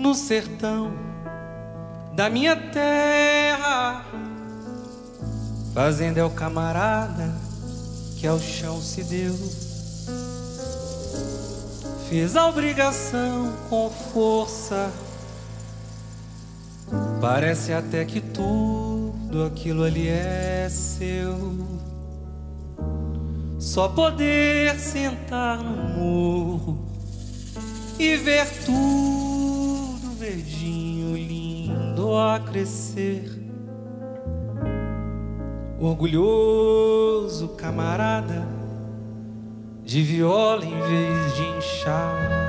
no sertão da minha terra. Fazenda é o camarada que ao chão se deu, fez a obrigação com força. Parece até que tudo aquilo ali é seu. Só poder sentar no morro e ver tudo verdinho, lindo a crescer. Orgulhoso camarada, de viola em vez de enxada.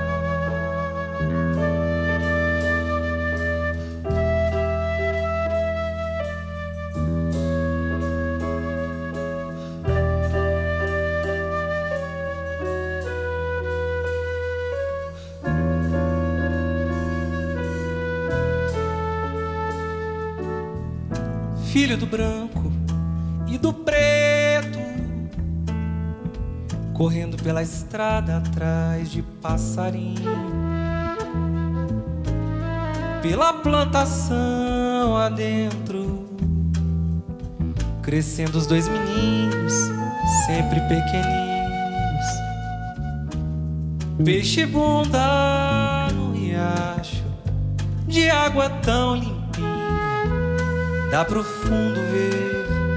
Filho do branco e do preto, correndo pela estrada atrás de passarinho, pela plantação adentro, crescendo os dois meninos, sempre pequeninos. Peixe bunda no riacho, de água tão limpinha, dá pro fundo ver.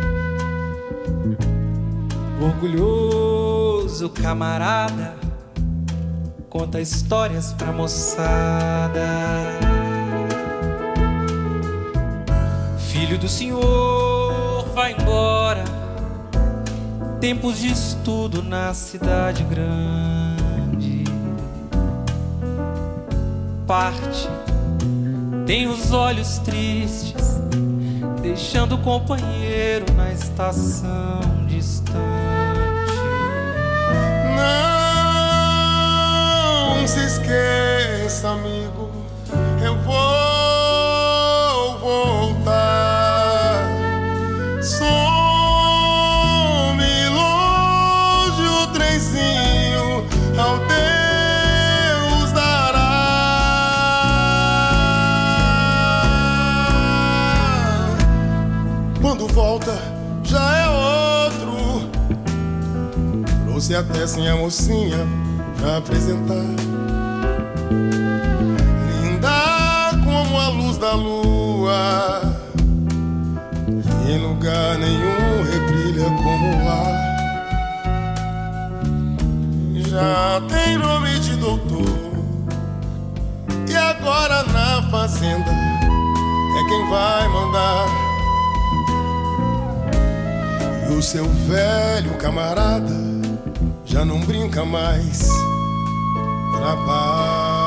Orgulhoso camarada, conta histórias pra moçada. Filho do senhor vai embora, tempos de estudo na cidade grande. Parte, tem os olhos tristes, deixando o companheiro na estação distante. Não se esqueça, amigo, eu vou voltar. Some longe o trenzinho, ao Deus dará. Quando volta, já é outro. Trouxe até sem a mocinha pra apresentar. Linda como a luz da lua, em lugar nenhum rebrilha como lá. Já tem nome de doutor, e agora na fazenda é quem vai mandar. E o seu velho camarada já não brinca mais, trabalha.